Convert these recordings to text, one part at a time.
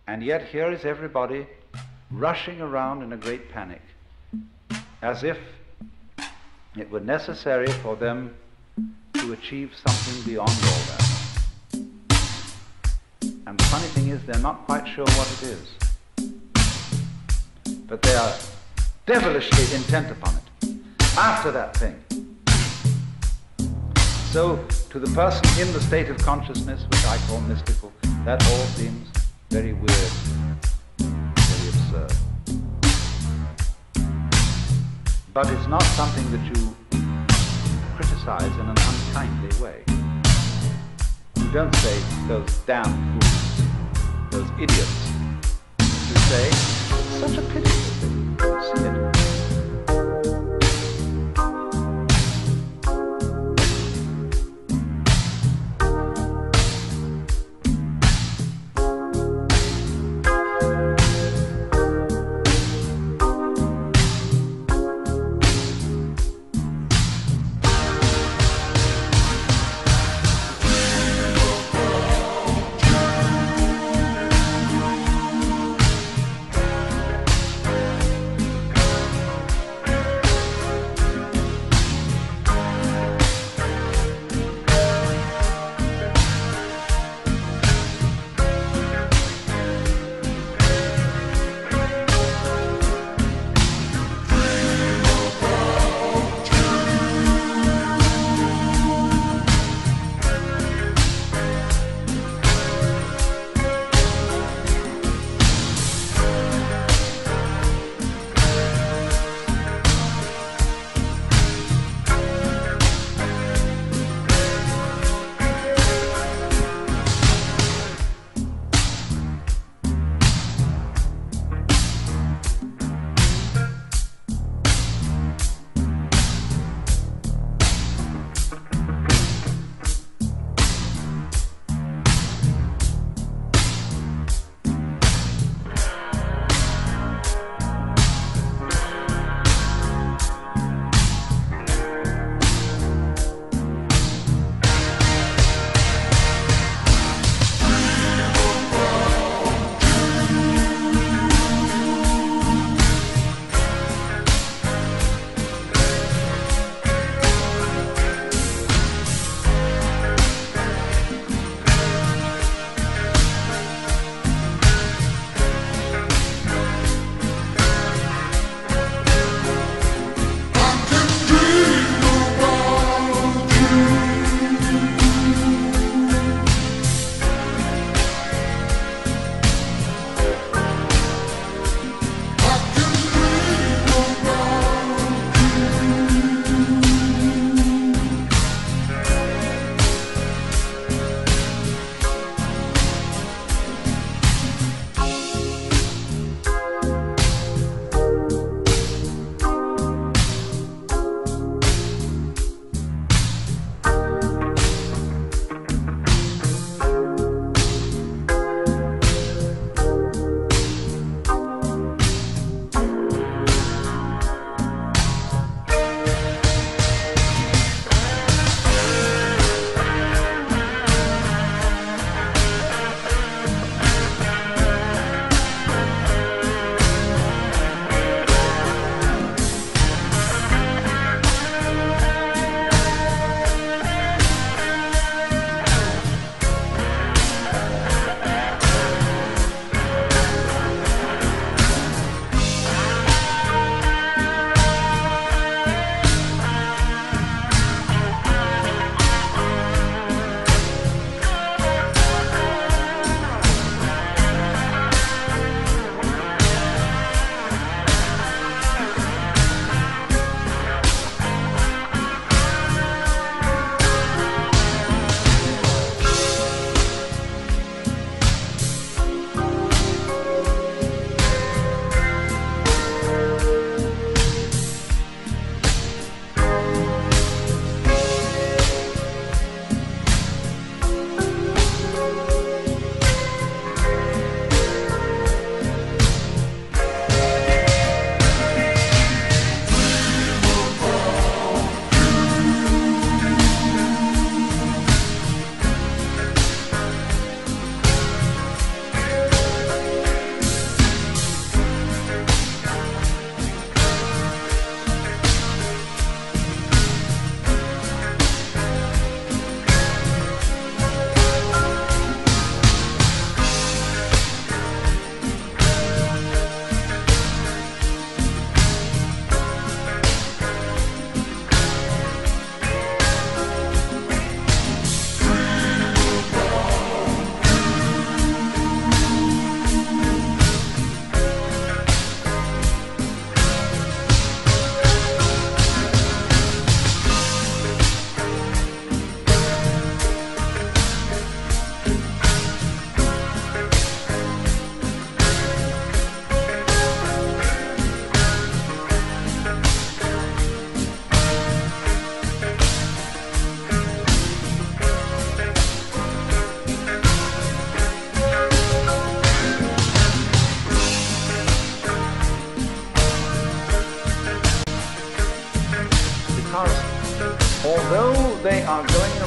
And yet here is everybody rushing around in a great panic, as if it were necessary for them to achieve something beyond all that. And the funny thing is, they're not quite sure what it is. But they are devilishly intent upon it, after that thing. So, to the person in the state of consciousness, which I call mystical, that all seems very weird, very absurd. But it's not something that you criticize in an unkindly way. You don't say, those damn fools, those idiots. You say, such a pity that they don't see it.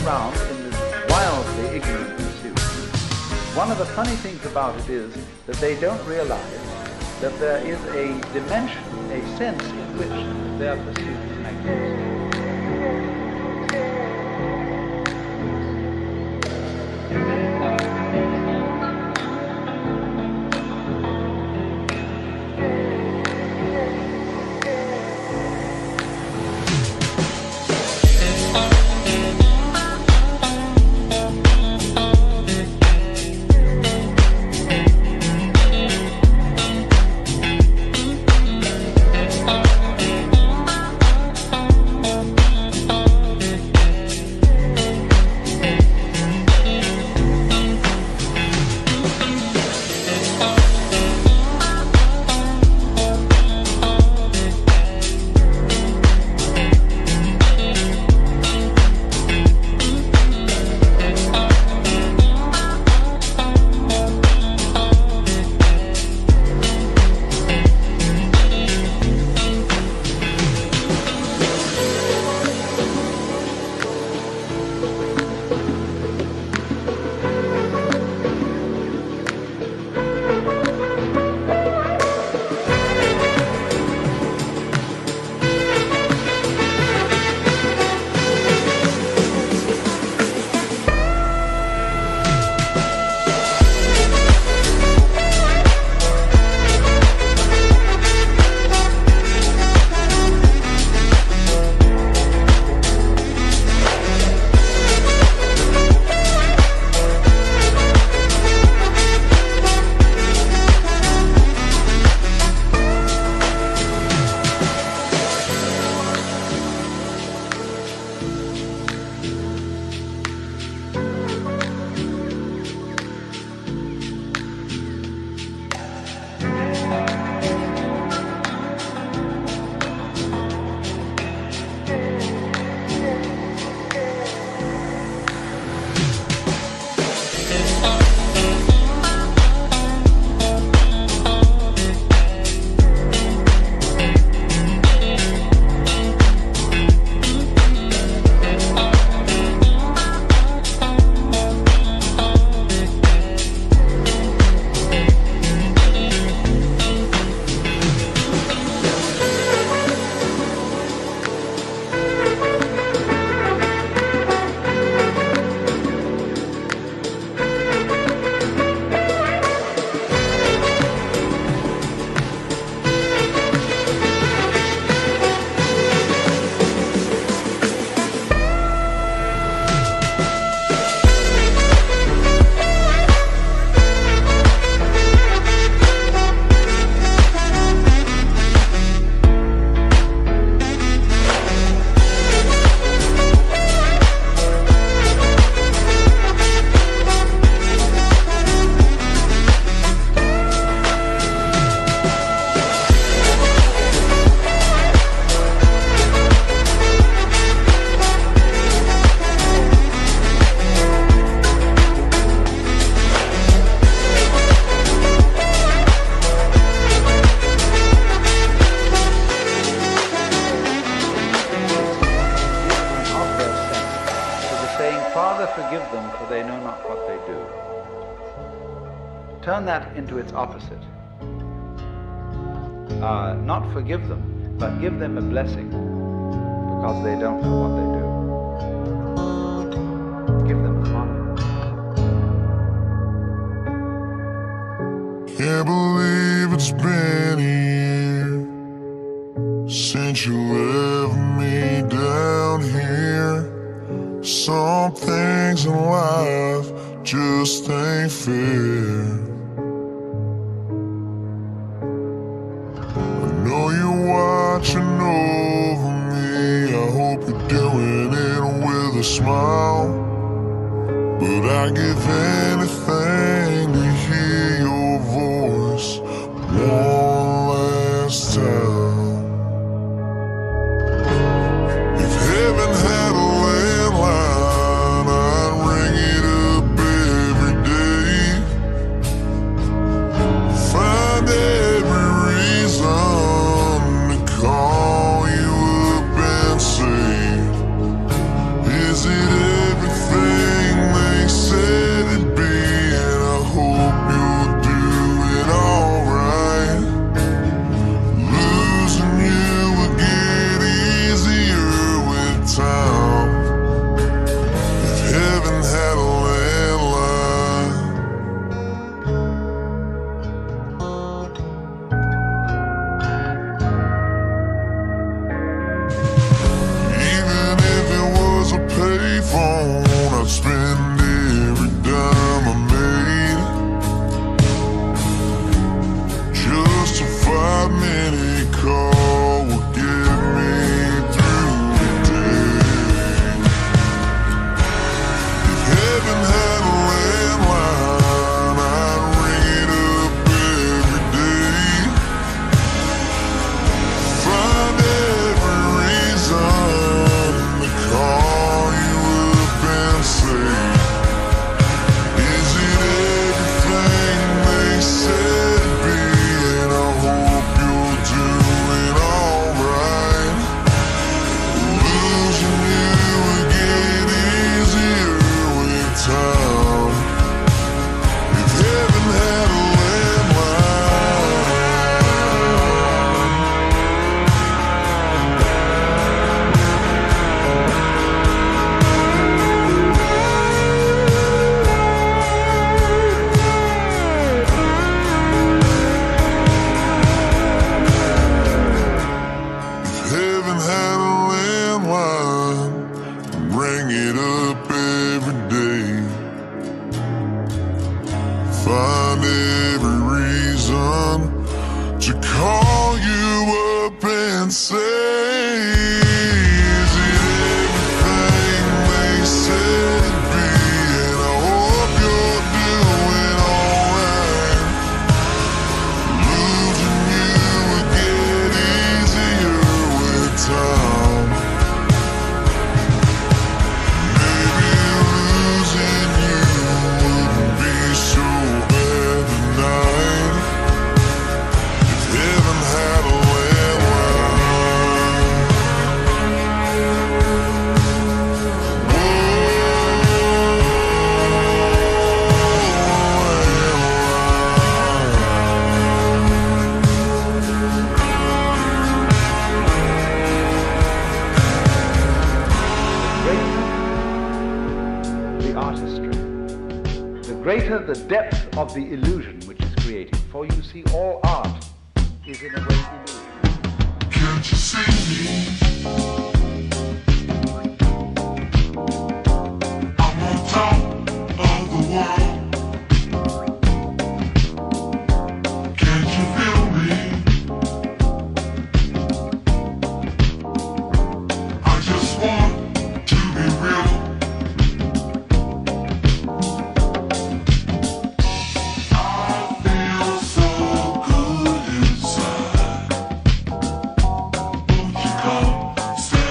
around in this wildly ignorant pursuit. One of the funny things about it is that they don't realize that there is a dimension, a sense in which their pursuit is magnificent. forgive them, for they know not what they do. Turn that into its opposite. Not forgive them, but give them a blessing, because they don't know what they do. Give them an honor. Can't believe it's been a year since you left me down here. Some things in life just ain't fair. I know you're watching over me. I hope you're doing it with a smile. But I'd give anything to hear your voice one last time. If heaven had a landline, I'd ring it up every day. Find every reason to call you up and say, is it everything greater the depth of the illusion which is created. For you see, all art is in a way illusion. Can't you see me? I'm on top of the world. Can't you feel me? I just want to be real. I feel so good inside. Won't you come stay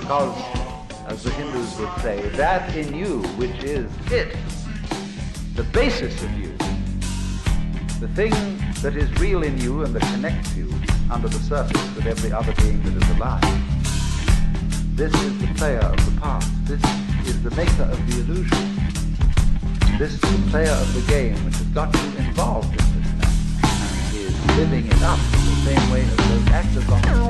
because, as the Hindus would say, that in you which is it, the basis of you, the thing that is real in you and that connects you under the surface with every other being that is alive. This is the player of the past. This is the maker of the illusion. This is the player of the game which has got you involved in this now and is living it up in the same way as those actors on the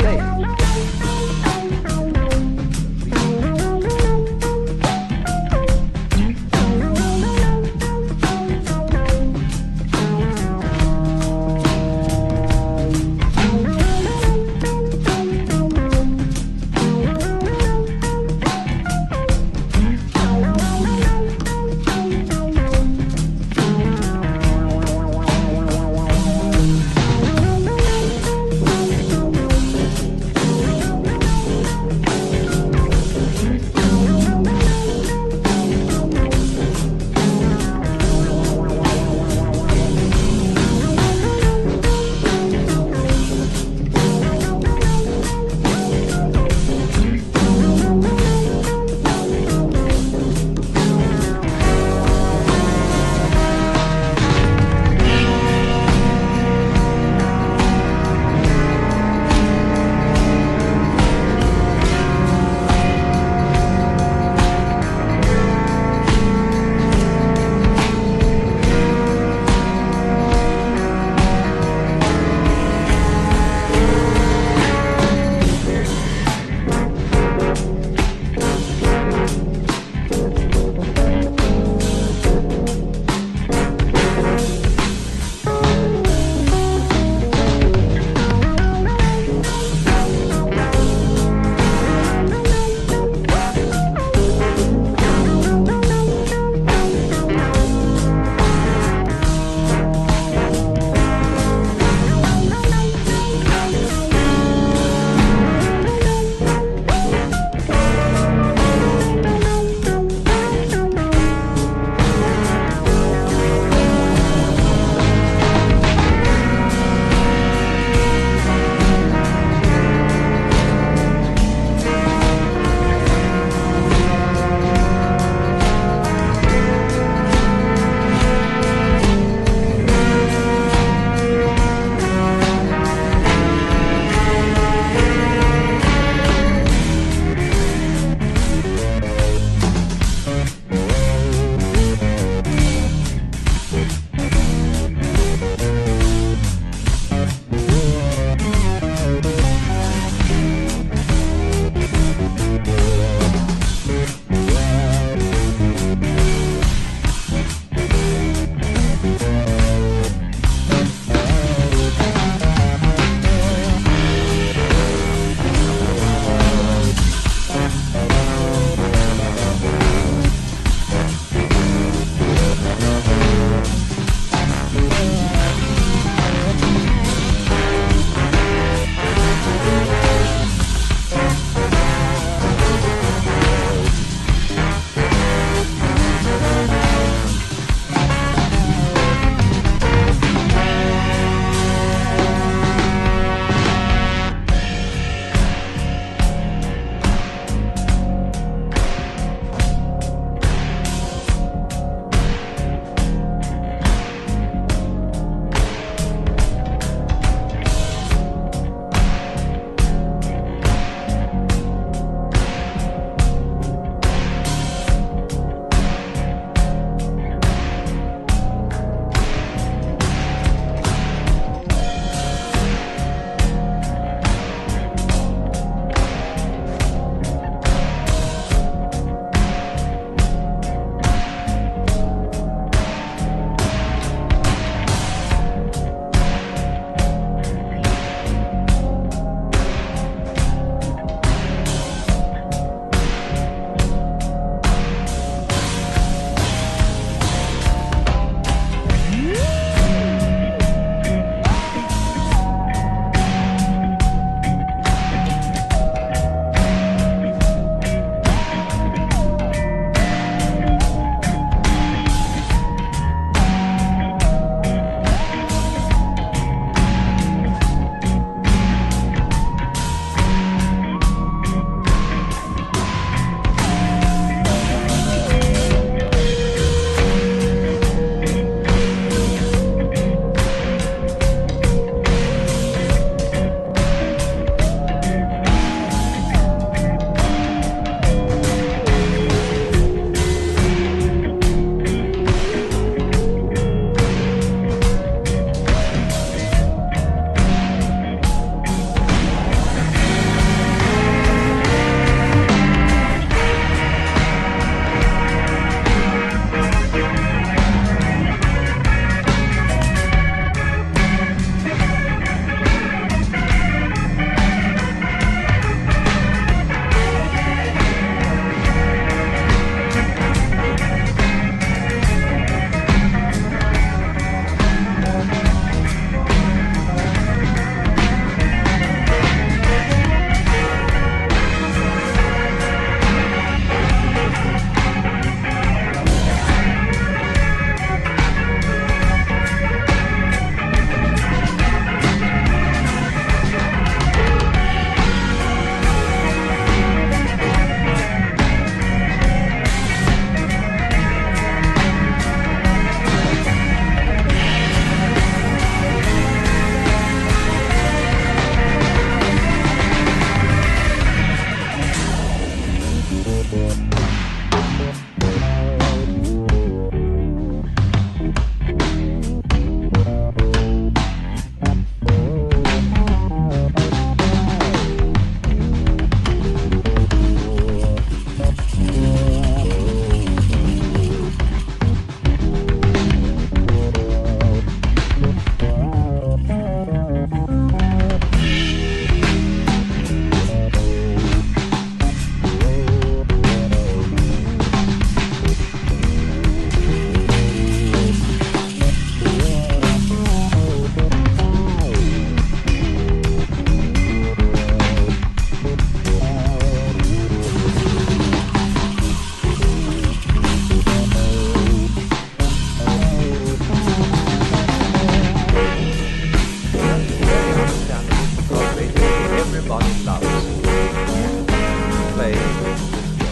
play this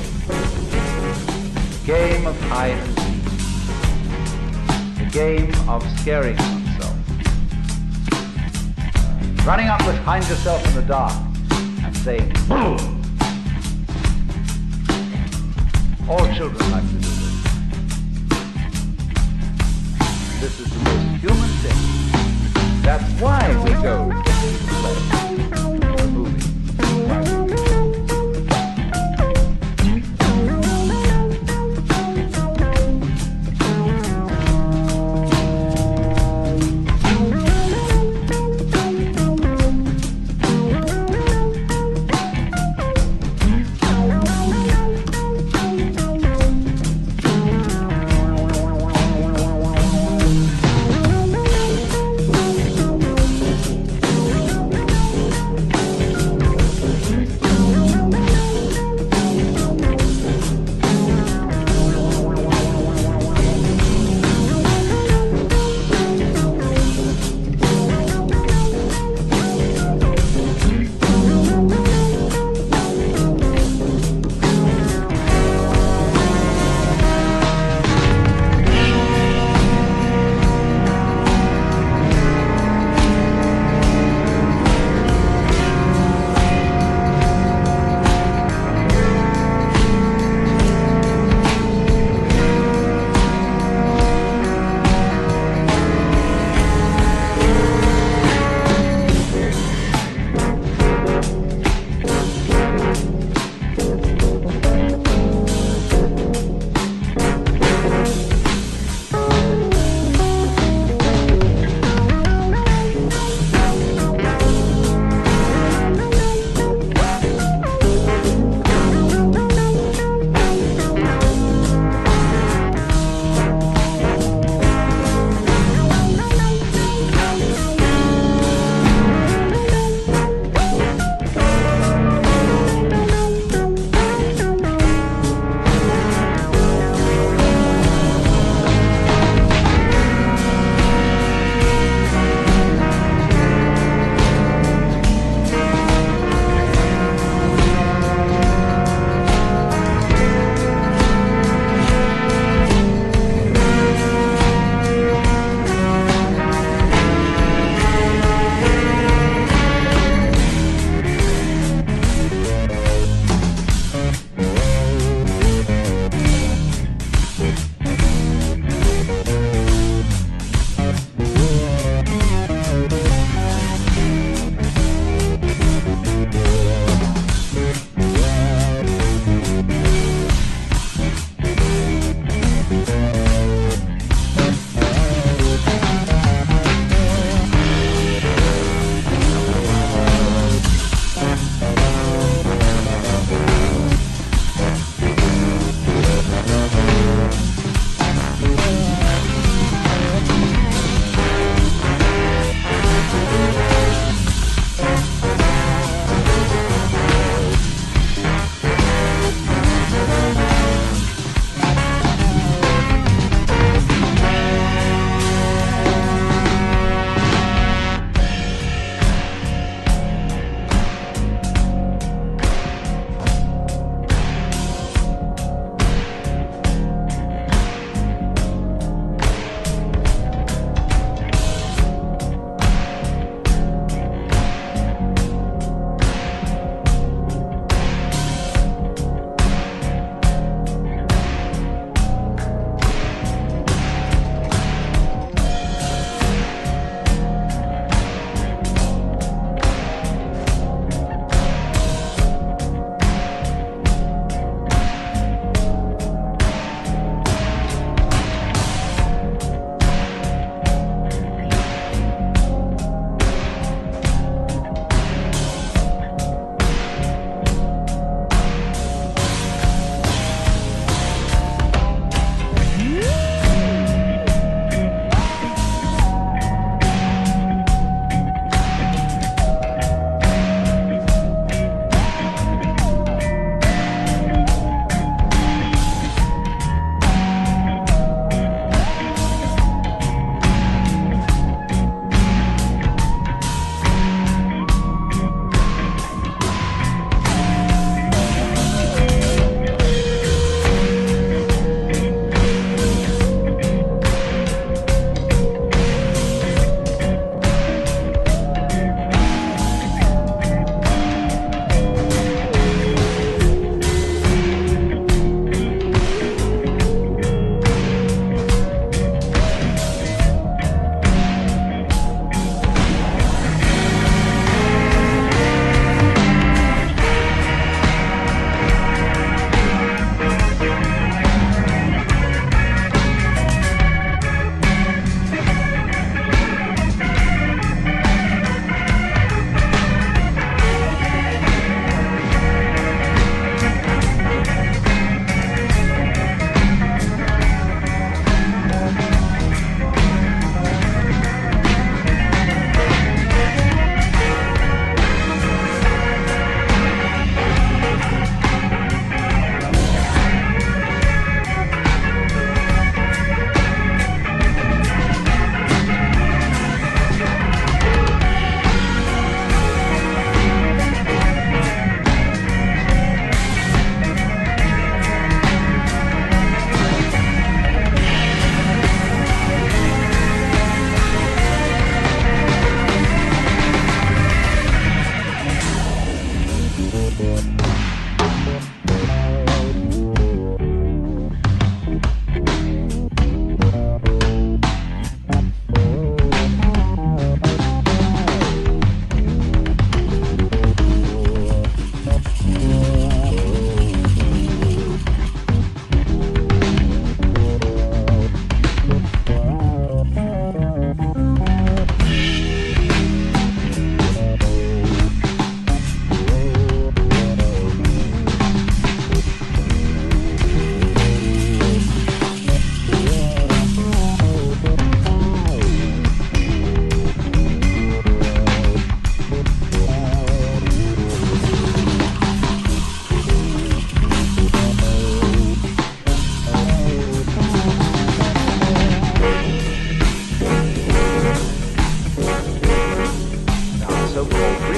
game. Game of hide and seek. The game of scaring oneself. Running up behind yourself in the dark and saying, "Boo!" All children like to do this. This is the most human thing. That's why we go to the play, the movie.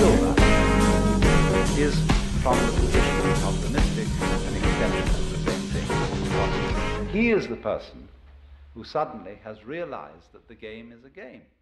over is, from the position of the mystic, an extension of the same thing. Because he is the person who suddenly has realized that the game is a game.